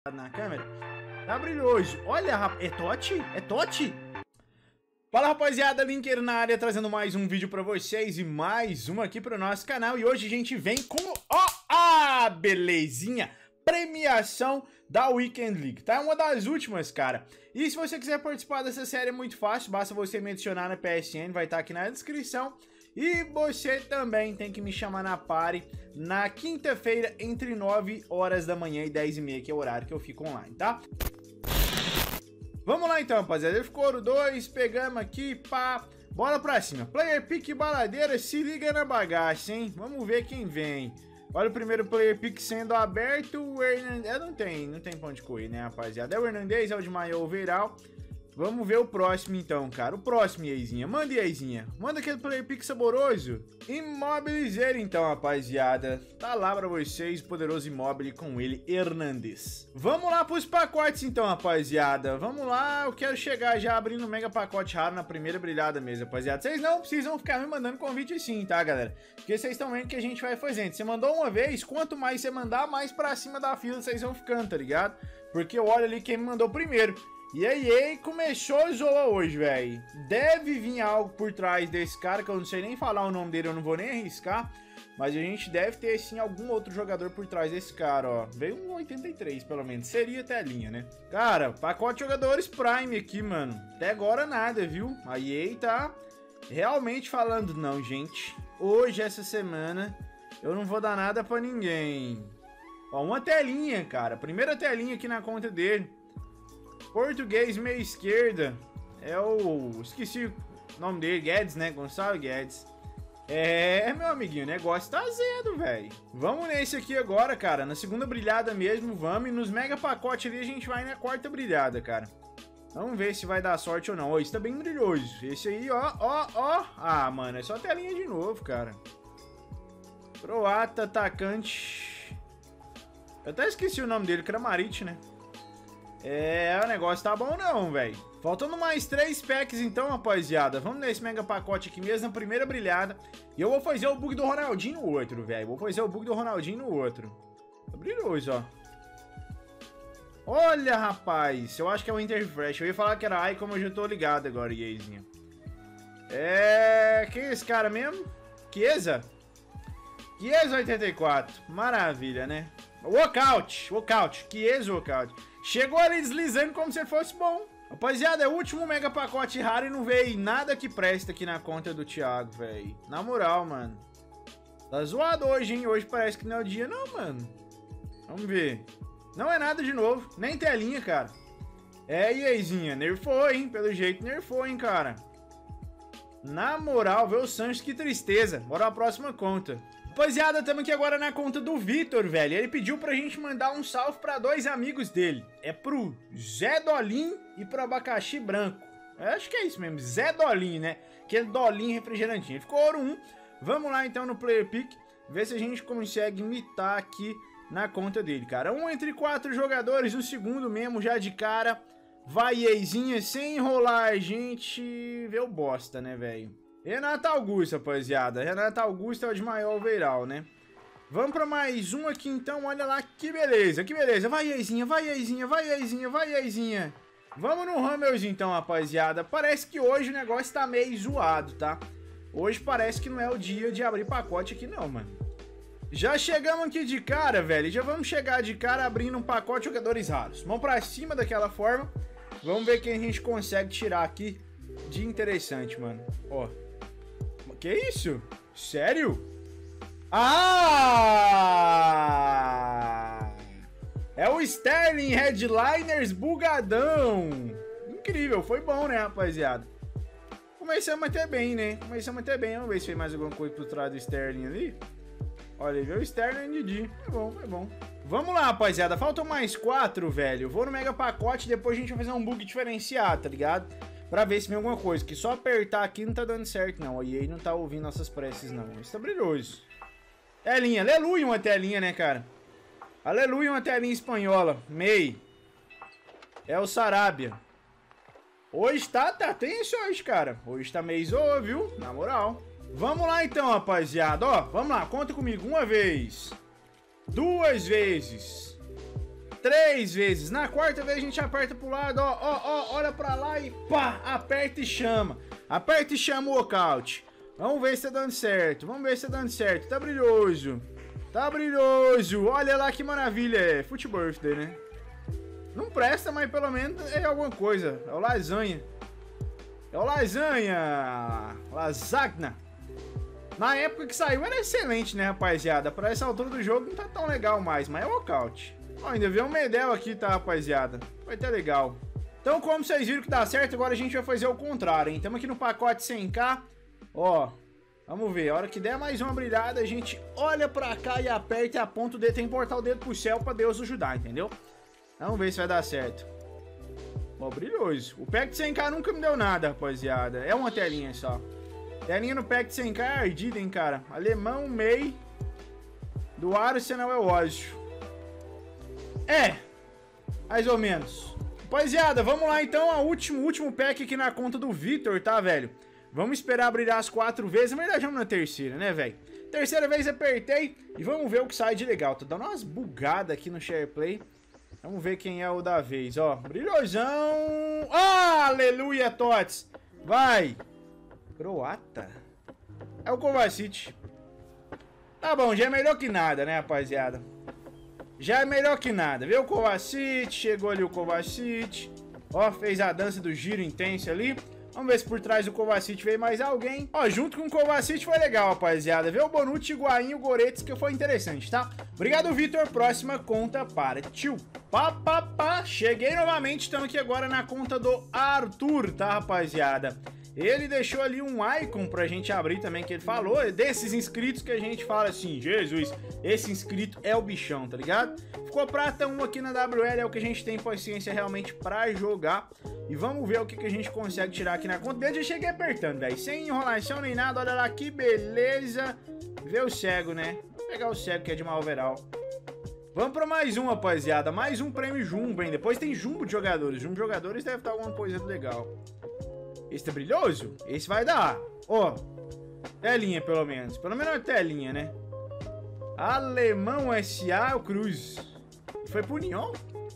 na câmera. Tá brilhoso. Olha, rapaz. É Totti? É Totti? Fala, rapaziada. Linker na área, trazendo mais um vídeo pra vocês e mais um aqui pro nosso canal. E hoje a gente vem com... belezinha! Premiação da Weekend League, tá? É uma das últimas, cara. E se você quiser participar dessa série é muito fácil. Basta você me adicionar na PSN, vai estar aqui na descrição. E você também tem que me chamar na party na quinta-feira entre 9 horas da manhã e 10h30, que é o horário que eu fico online, tá? Vamos lá então, rapaziada. Ele ficou ouro 2, pegamos aqui, pá. Bora pra cima. Player pick baladeira, se liga na bagaça, hein? Vamos ver quem vem. Olha o primeiro player pick sendo aberto, o Hernandez... Não tem pra onde correr, né, rapaziada? É o Hernandez, é o de maior overall. Vamos ver o próximo, então, cara. O próximo, Ieizinha. Manda, Ieizinha. Manda aquele player pick saboroso. Imobilizeiro, então, rapaziada. Tá lá pra vocês, o poderoso Immobile com ele, Hernandez. Vamos lá pros pacotes, então, rapaziada. Vamos lá, eu quero chegar já abrindo um mega pacote raro na primeira brilhada mesmo, rapaziada. Vocês não precisam ficar me mandando convite assim, tá, galera? Porque vocês estão vendo que a gente vai fazendo. Você mandou uma vez, quanto mais você mandar, mais pra cima da fila vocês vão ficando, tá ligado? Porque eu olho ali quem me mandou primeiro. E a EA começou a zoar hoje, velho. Deve vir algo por trás desse cara, que eu não sei nem falar o nome dele, eu não vou nem arriscar. Mas a gente deve ter, sim, algum outro jogador por trás desse cara, ó. Veio um 83, pelo menos. Seria telinha, né? Cara, pacote de jogadores Prime aqui, mano. Até agora nada, viu? A EA tá realmente falando, não, gente. Hoje, essa semana, eu não vou dar nada pra ninguém. Ó, uma telinha, cara. Primeira telinha aqui na conta dele. Português meia esquerda. É o... esqueci o nome dele. Guedes, né? Gonçalo Guedes. É, meu amiguinho, o negócio tá azedo, velho. Vamos nesse aqui agora, cara. Na segunda brilhada mesmo, vamos. E nos mega pacotes ali a gente vai na quarta brilhada, cara. Vamos ver se vai dar sorte ou não. Ó, isso tá bem brilhoso. Esse aí, ó. Ah, mano, é só telinha de novo, cara. Croata, atacante. Eu até esqueci o nome dele, Kramaric, né? É, o negócio tá bom não, velho. Faltando mais 3 packs então, rapaziada. Vamos nesse mega pacote aqui mesmo, na primeira brilhada. E eu vou fazer o bug do Ronaldinho no outro, velho. Vou fazer o bug do Ronaldinho no outro. Tá brilhoso, ó. Olha, rapaz. Eu acho que é o Interfresh. Eu ia falar que era AI, como eu já tô ligado agora, Ieizinha. É... quem é esse cara mesmo? Chiesa? Chiesa 84. Maravilha, né? Walkout. Chiesa Walkout. Chegou ali deslizando como se fosse bom. Rapaziada, é o último mega pacote raro e não veio nada que presta aqui na conta do Thiago, velho. Na moral, mano. Tá zoado hoje, hein? Hoje parece que não é o dia, não, mano. Vamos ver. Não é nada de novo. Nem telinha, cara. É, Ieizinha. Nerfou, hein? Pelo jeito, nerfou, hein, cara. Na moral, vê o Sanches, que tristeza. Bora pra próxima conta. Rapaziada, estamos aqui agora na conta do Vitor, velho. Ele pediu pra gente mandar um salve pra 2 amigos dele. É pro Zé Dolim e pro Abacaxi Branco. Eu acho que é isso mesmo, Zé Dolim, né? Aquele Dolim refrigerantinho. Ele ficou ouro 1. Vamos lá então no Player Pick, ver se a gente consegue imitar aqui na conta dele, cara. 1 entre 4 jogadores, o segundo mesmo já de cara. Vai, Ieizinha, sem enrolar a gente. Vê o bosta, né, velho? Renato Augusto, rapaziada. Renato Augusto é o de maior overall, né? Vamos pra mais um aqui, então. Olha lá, que beleza, que beleza. Vai, Ieizinha, vai, Ieizinha, vai, Ieizinha, vai, Ieizinha. Vamos no Hummels, então, rapaziada. Parece que hoje o negócio tá meio zoado, tá? Hoje parece que não é o dia de abrir pacote aqui, não, mano. Já chegamos aqui de cara, velho. Já vamos chegar de cara abrindo um pacote de jogadores raros. Vamos pra cima daquela forma. Vamos ver quem a gente consegue tirar aqui de interessante, mano. Ó. Que isso? Sério? Ah! É o Sterling Headliners bugadão. Incrível, foi bom, né, rapaziada? Começamos até bem, né? Começamos até bem. Vamos ver se tem mais alguma coisa por trás do Sterling ali. Olha, viu o Sterling Didi. Foi bom, foi bom. Vamos lá, rapaziada. Faltam mais 4, velho. Vou no mega pacote e depois a gente vai fazer um bug diferenciado, tá ligado? Pra ver se vem alguma coisa, que só apertar aqui não tá dando certo, não. A EA não tá ouvindo nossas preces, não. Isso tá brilhoso. Telinha, aleluia uma telinha, né, cara? Aleluia uma telinha espanhola. Mei. É o Sarabia. Hoje tá tenso hoje, cara. Hoje tá meio zoa, viu? Na moral. Vamos lá então, rapaziada. Ó, vamos lá, conta comigo. 1 vez. 2 vezes. 3 vezes. Na quarta vez a gente aperta pro lado, ó, olha pra lá e pá, aperta e chama. Aperta e chama o walkout. Vamos ver se tá dando certo, vamos ver se tá dando certo. Tá brilhoso. Tá brilhoso. Olha lá que maravilha. É Foot Birthday, né? Não presta, mas pelo menos é alguma coisa. É o lasanha. É o lasanha. Lasagna. Na época que saiu era excelente, né, rapaziada? Pra essa altura do jogo não tá tão legal mais, mas é walkout. Ó, ainda veio um Medel aqui, tá, rapaziada? Vai ter legal. Então, como vocês viram que dá certo, agora a gente vai fazer o contrário, hein? Estamos aqui no pacote 100k. Ó, vamos ver. A hora que der mais uma brilhada, a gente olha pra cá e aperta e aponta o dedo. Tem que portar o dedo pro céu pra Deus ajudar, entendeu? Vamos ver se vai dar certo. Ó, brilhoso. O pack de 100k nunca me deu nada, rapaziada. É uma telinha só. Telinha no pack de 100k é ardida, hein, cara. Alemão, MEI. Do Arsenal é o Ósio. É. Mais ou menos. Rapaziada, vamos lá então ao último pack aqui na conta do Vitor, tá, velho? Vamos esperar brilhar as 4 vezes. Na verdade, vamos na terceira, né, velho? Terceira vez apertei e vamos ver o que sai de legal. Tô dando umas bugadas aqui no SharePlay. Vamos ver quem é o da vez, ó. Brilhosão. Ah, aleluia, Tots. Vai. Croata? É o Kovacic. Tá bom, já é melhor que nada, né, rapaziada? Já é melhor que nada. Viu o Kovacic, chegou ali o Kovacic. Ó, fez a dança do giro intenso ali. Vamos ver se por trás do Kovacic veio mais alguém. Ó, junto com o Kovacic foi legal, rapaziada. Vê o Bonucci, Higuaín e o Goretzka, que foi interessante, tá? Obrigado, Vitor. Próxima conta para tio. Pá. Cheguei novamente, estamos aqui agora na conta do Arthur, tá, rapaziada? Ele deixou ali um icon pra gente abrir também, que ele falou, desses inscritos que a gente fala assim, Jesus, esse inscrito é o bichão, tá ligado? Ficou prata 1 aqui na WL, é o que a gente tem paciência realmente pra jogar. E vamos ver o que a gente consegue tirar aqui na conta dele. Já cheguei apertando, velho, sem enrolação nem nada, olha lá que beleza. Vê o cego, né? Vou pegar o cego que é de Malveral. Vamos pra mais um, rapaziada, mais um prêmio Jumbo, hein? Depois tem Jumbo de jogadores, Jumbo de jogadores deve estar alguma coisa legal. Esse tá brilhoso? Esse vai dar. Ó, telinha pelo menos. Pelo menos uma telinha, né? Alemão SA, o Cruz. Foi pro União?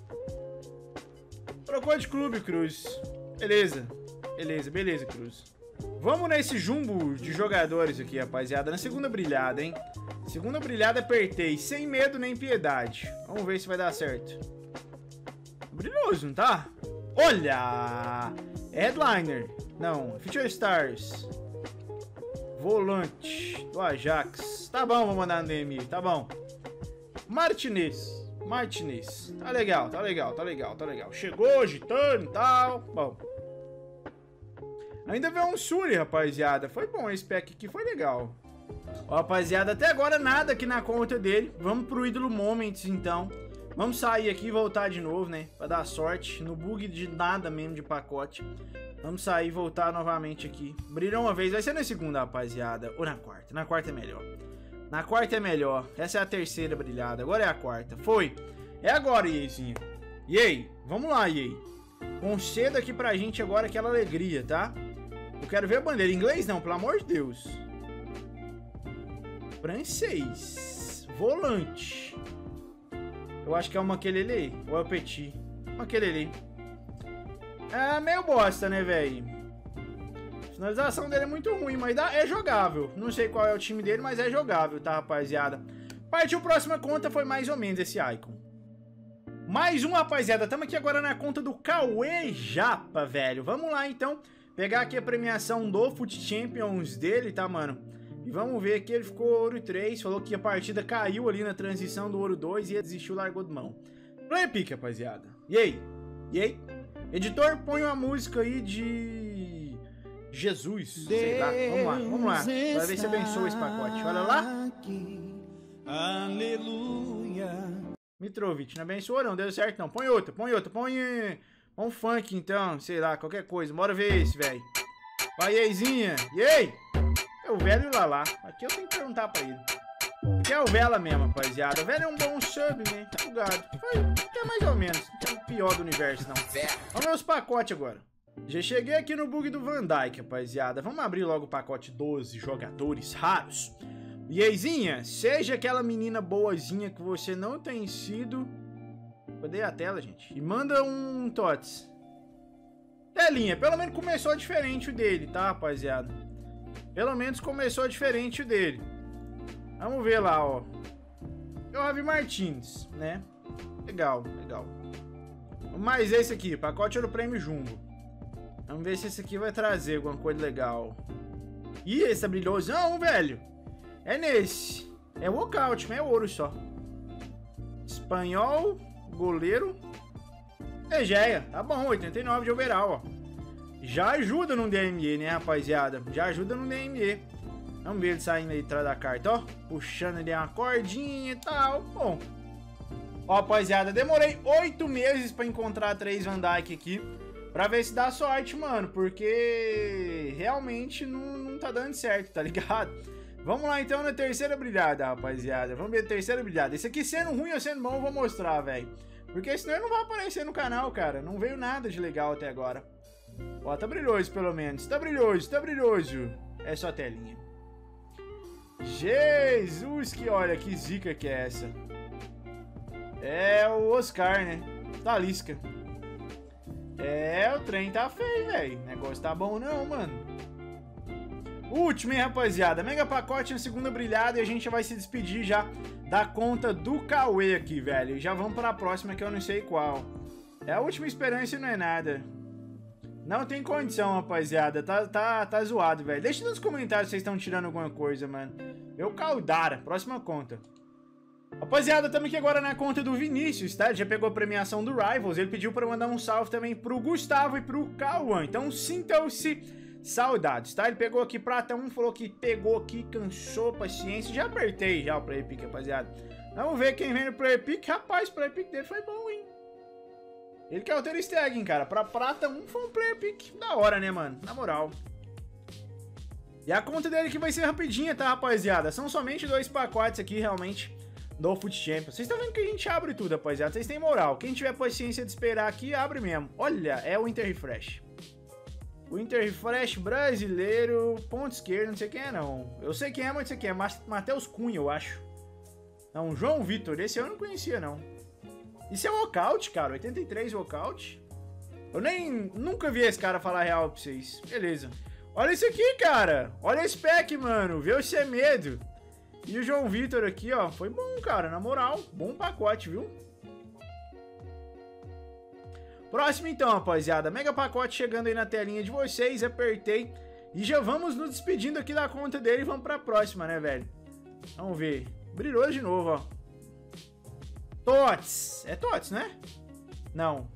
Trocou de clube, Cruz. Beleza. Beleza, Cruz. Vamos nesse jumbo de jogadores aqui, rapaziada. Na segunda brilhada, hein? Segunda brilhada, apertei. Sem medo nem piedade. Vamos ver se vai dar certo. Brilhoso, não tá? Olha! Headliner. Não, Future Stars. Volante do Ajax. Tá bom, vou mandar no DMI, tá bom. Martinez. Tá legal. Chegou, agitando e tal. Bom. Ainda veio um Sully, rapaziada. Foi bom esse pack aqui, foi legal. Ó, rapaziada, até agora nada aqui na conta dele. Vamos pro ídolo Moments, então. Vamos sair aqui e voltar de novo, né? Pra dar sorte. No bug de nada mesmo de pacote. Vamos sair e voltar novamente aqui. Brilhou uma vez. Vai ser na segunda, rapaziada. Ou na quarta. Na quarta é melhor. Na quarta é melhor. Essa é a terceira brilhada. Agora é a quarta. Foi. É agora, EAzinha. EA. Vamos lá, EA. Conceda aqui pra gente agora aquela alegria, tá? Eu quero ver a bandeira. Inglês não, pelo amor de Deus. Francês. Volante. Eu acho que é o Makelele. Ou é o Petit. Makelele. É meio bosta, né, velho? A finalização dele é muito ruim, mas é jogável. Não sei qual é o time dele, mas é jogável, tá, rapaziada? Partiu próxima conta, foi mais ou menos esse icon. Mais um, rapaziada. Estamos aqui agora na conta do Cauê Japa, velho. Vamos lá, então. Pegar aqui a premiação do Foot Champions dele, tá, mano? E vamos ver aqui, ele ficou ouro 3. Falou que a partida caiu ali na transição do ouro 2 e ele desistiu, largou de mão. Play pick, rapaziada. E aí? Editor, põe uma música aí de Jesus, sei lá. Vamos lá. Vai ver se abençoa esse pacote. Olha lá. Aleluia. Mitrovic, não abençoou não, deu certo não. Põe outra. Põe um funk então, sei lá, qualquer coisa. Bora ver esse, velho. Vai, Eizinha. E aí? É o velho e o Lalá. Aqui eu tenho que perguntar pra ele. Que é o Vela mesmo, rapaziada. O Vela é um bom sub, né? Tá bugado. É mais ou menos. Não é o pior do universo, não. Vamos ver os pacotes agora. Já cheguei aqui no bug do Van Dijk, rapaziada. Vamos abrir logo o pacote 12 jogadores raros. E Eizinha, seja aquela menina boazinha que você não tem sido. Cadê a tela, gente? E manda um TOTS. Telinha, pelo menos começou diferente o dele, tá, rapaziada? Pelo menos começou diferente o dele. Vamos ver lá, ó. É o Javi Martins, né? Legal, legal. Mais esse aqui, pacote Ouro Prêmio Jumbo. Vamos ver se esse aqui vai trazer alguma coisa legal. Ih, esse é brilhosão, velho. É nesse. É walkout, mas é ouro só. Espanhol, goleiro. Egeia, tá bom, 89 de overall, ó. Já ajuda no DME, né, rapaziada? Já ajuda no DME. Vamos ver ele saindo aí atrás da carta, ó. Puxando ali uma cordinha e tal. Bom. Ó, rapaziada, demorei 8 meses pra encontrar 3 Van Dijk aqui. Pra ver se dá sorte, mano. Porque realmente não tá dando certo, tá ligado? Vamos lá, então, na terceira brilhada, rapaziada. Vamos ver a terceira brilhada. Esse aqui sendo ruim ou sendo bom, eu vou mostrar, velho. Porque senão ele não vai aparecer no canal, cara. Não veio nada de legal até agora. Ó, tá brilhoso, pelo menos. Tá brilhoso, tá brilhoso. É só telinha. Jesus, que olha, que zica que é essa. É o Oscar, né? Talisca. É, o trem tá feio, velho. O negócio tá bom não, mano. Último, hein, rapaziada. Mega pacote na segunda brilhada e a gente já vai se despedir já da conta do Cauê aqui, velho. Já vamos para a próxima que eu não sei qual. É a última esperança e não é nada. Não tem condição, rapaziada. Tá zoado, velho. Deixa nos comentários se vocês estão tirando alguma coisa, mano. Eu Caldara. Próxima conta. Rapaziada, estamos aqui agora na conta do Vinícius, tá? Ele já pegou a premiação do Rivals. Ele pediu para mandar um salve também pro Gustavo e pro Cauã. Então sintam-se saudades, tá? Ele pegou aqui prata 1, falou que pegou aqui, cansou, paciência. Já apertei já o Play Pick, rapaziada. Vamos ver quem vem no Play Pick. Rapaz, o Play Pick dele foi bom, hein? Ele que é o Ter Stegen, cara. Pra prata 1 foi um Play Pick da hora, né, mano? Na moral. E a conta dele aqui vai ser rapidinha, tá, rapaziada? São somente 2 pacotes aqui, realmente, do Foot Champions. Vocês estão vendo que a gente abre tudo, rapaziada. Vocês têm moral. Quem tiver paciência de esperar aqui, abre mesmo. Olha, é o Inter Refresh. O Inter Refresh brasileiro, ponto esquerdo, não sei quem é não. Eu sei quem é, mas não sei quem é. Matheus Cunha, eu acho. Não, João Vitor. Esse eu não conhecia, não. Isso é walkout, cara. 83 walkout. Eu nunca vi esse cara falar real pra vocês. Beleza. Olha isso aqui, cara. Olha esse pack, mano. Vê o Semedo. E o João Vitor aqui, ó. Foi bom, cara. Na moral. Bom pacote, viu? Próximo então, rapaziada. Mega pacote chegando aí na telinha de vocês. Apertei. E já vamos nos despedindo aqui da conta dele. E vamos pra próxima, né, velho? Vamos ver. Brilhou de novo, ó. TOTS. É TOTS, né? Não.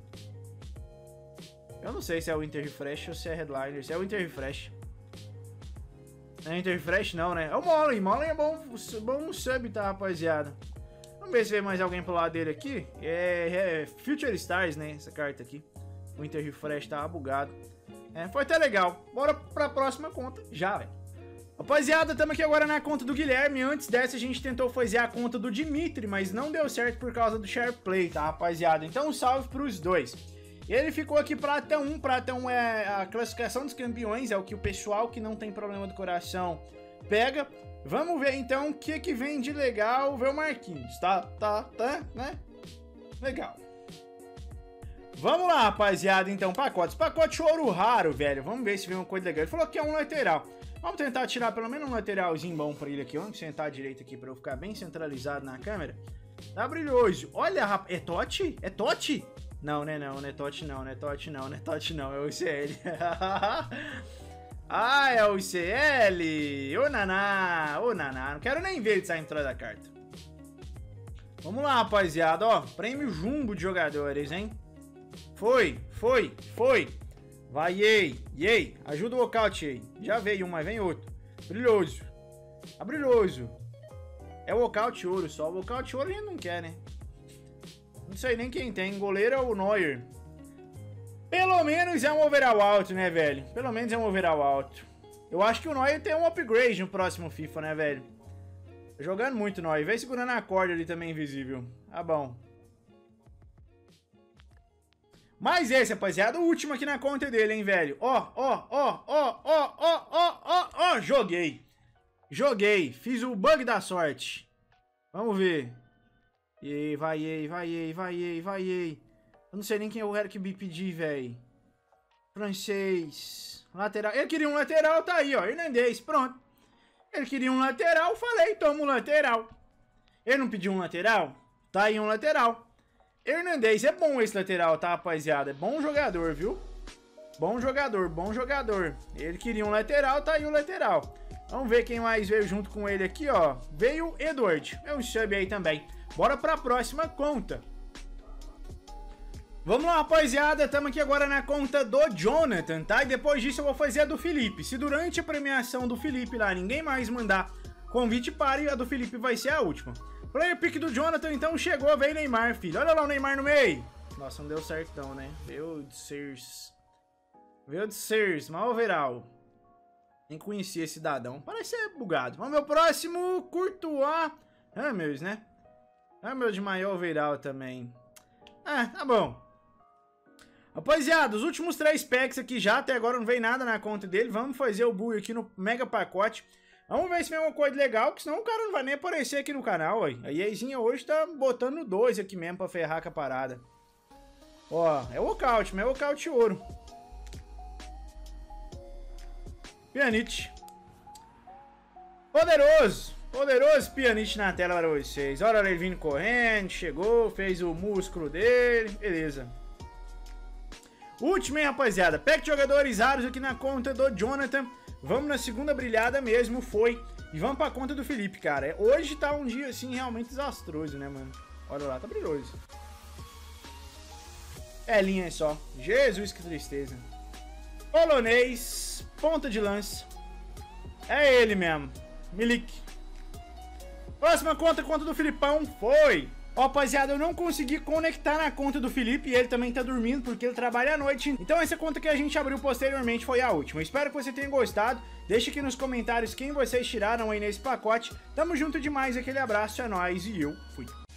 Eu não sei se é o Inter Refresh ou se é Headliner. Se é o Inter Refresh. Não é Inter Refresh não, né? É o Mollen. Mollen é bom sub, tá, rapaziada? Vamos ver se vem mais alguém pro lado dele aqui. É Future Stars, né? Essa carta aqui. O Inter Refresh tá bugado. É, foi até legal. Bora pra próxima conta já, velho. Rapaziada, estamos aqui agora na conta do Guilherme. Antes dessa, a gente tentou fazer a conta do Dimitri, mas não deu certo por causa do Share Play, tá, rapaziada? Então, um salve pros dois. Ele ficou aqui prata 1. Prata 1 é a classificação dos campeões, é o que o pessoal que não tem problema do coração pega. Vamos ver, então, o que vem de legal. Ver o Marquinhos, tá, né? Legal. Vamos lá, rapaziada, então, pacotes. Pacote ouro raro, velho. Vamos ver se vem uma coisa legal. Ele falou que é um lateral. Vamos tentar tirar pelo menos um lateralzinho bom pra ele aqui. Vamos sentar direito aqui pra eu ficar bem centralizado na câmera. Tá brilhoso. Olha, rapaz. É Totti? É Totti? Não, né? Não é Totti não, não é Totti não, não é Totti não. É o ICL. Ah, é o ICL. Ô, Naná. Ô, Naná. Não quero nem ver ele sair atrás da carta. Vamos lá, rapaziada. Ó, prêmio jumbo de jogadores, hein? Foi. Vai, yay. Ajuda o walkout aí. Já veio um, mas vem outro. Brilhoso. Tá brilhoso. É o walkout ouro só. O walkout ouro a gente não quer, né? Não sei nem quem tem. Goleiro é o Neuer. Pelo menos é um overall alto, né, velho? Pelo menos é um overall alto. Eu acho que o Neuer tem um upgrade no próximo FIFA, né, velho? Jogando muito Neuer. Vem segurando a corda ali também, invisível. Tá bom. Mas esse, rapaziada, o último aqui na conta dele, hein, velho. Ó, joguei. Fiz o bug da sorte. Vamos ver. E vai, ei, vai, ei, vai, ei, vai, ei. Eu não sei nem quem eu era que me pedir, velho. Francês. Lateral. Ele queria um lateral, tá aí, ó. Hernandez, pronto. Ele queria um lateral, falei, toma um lateral. Ele não pediu um lateral? Tá aí um lateral. Hernandez, é bom esse lateral, tá, rapaziada? É bom jogador, viu? Bom jogador, bom jogador. Ele queria um lateral, tá aí o lateral. Vamos ver quem mais veio junto com ele aqui, ó. Veio Edward. É um sub aí também. Bora pra próxima conta. Vamos lá, rapaziada. Estamos aqui agora na conta do Jonathan, tá? E depois disso eu vou fazer a do Felipe. Se durante a premiação do Felipe lá ninguém mais mandar convite para, a do Felipe vai ser a última. Player pick do Jonathan, então chegou, veio Neymar, filho. Olha lá o Neymar no meio. Nossa, não deu certo não, né? Veio de Sears. Veio de Sears, mal overall. Nem conhecia esse cidadão. Parece ser bugado. Vamos meu próximo, Courtois. Ramos, né? Ramos de maior overall também. Ah, tá bom. Rapaziada, os últimos 3 packs aqui já, até agora não veio nada na conta dele. Vamos fazer o bull aqui no mega pacote. Vamos ver se vem uma coisa legal, que senão o cara não vai nem aparecer aqui no canal, ué. A EAzinha hoje tá botando 2 aqui mesmo pra ferrar com a parada. Ó, é walkout, mas é walkout ouro. Pjanic. Poderoso. Poderoso Pjanic na tela para vocês. Olha ele vindo correndo, chegou, fez o músculo dele. Beleza. Último, hein, rapaziada. Pack de jogadores raros aqui na conta do Jonathan. Vamos na segunda brilhada mesmo, foi. E vamos pra conta do Felipe, cara. Hoje tá um dia, assim, realmente desastroso, né, mano? Olha lá, tá brilhoso. É linha só. Jesus, que tristeza. Polonês, ponta de lança. É ele mesmo. Milik. Próxima conta do Filipão, foi. Ó, rapaziada, eu não consegui conectar na conta do Felipe e ele também tá dormindo porque ele trabalha à noite. Então essa conta que a gente abriu posteriormente foi a última. Espero que você tenha gostado. Deixa aqui nos comentários quem vocês tiraram aí nesse pacote. Tamo junto demais, aquele abraço, é nóis e eu fui.